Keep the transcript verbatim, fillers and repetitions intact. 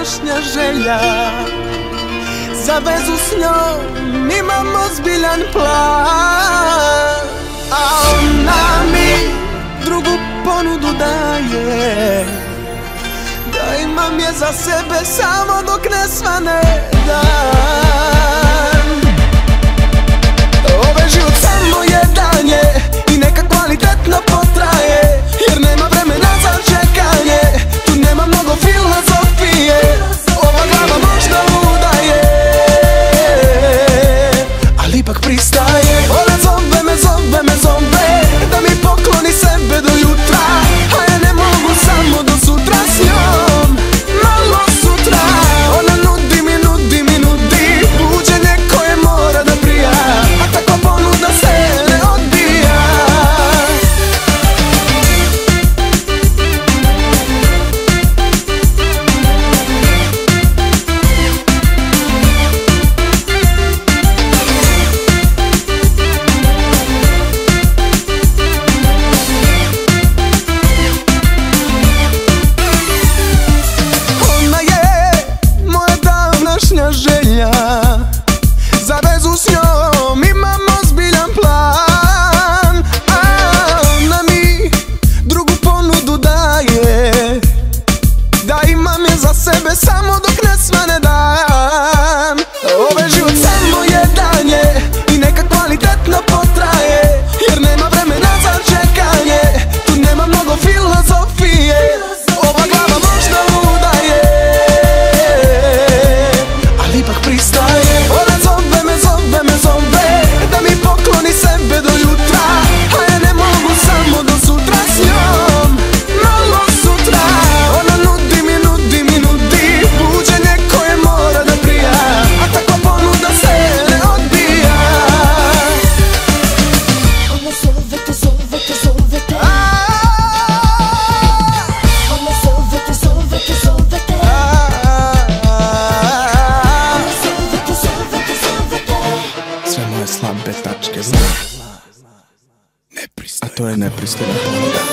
današnja želja. Za vezu s njom imam ozbiljan plan, a ona mi drugu ponudu daje, da imam je za sebe samo dok ne svane dan. Ovaj život samo jedan je i neka kvalitetno potraje, jer nema vremena za čekanje, tu nema mnogo filozofije. Ova glava možda luda je, ali ipak pristaje. Ona zove me, zove me, zove da mi pokloni sebe do jutra, a ja ne mogu samo do sutra s njom, malo sutra. Ona nudi mi, nudi mi, nudi buđenje koje mora da prija, a takva ponuda se ne odbija. Želja, za vezu s njom imam ozbiljan plan, a ona mi drugu ponudu daje, da imam je za sebe samo dok ne svane dan. Ovaj život samo jedan je i neka kvalitetno potraje, jer nema vremena za čekanje, tu nema mnogo filozofije. Ova glava možda luda je, ipak pristaje. Ona zove me, zove me, zove da mi pokloni sebe do jutra, a ja ne mogu samo do sutra s njom, malo sutra. Ona nudi mi, nudi mi, nudi buđenje koje mora da prija, a takva ponuda se ne odbija. Ona zove te, zove te, zove te. Ona zove te, zove te, zove te. Sve moje slabe tačke zna, a to je nepristojna ponuda.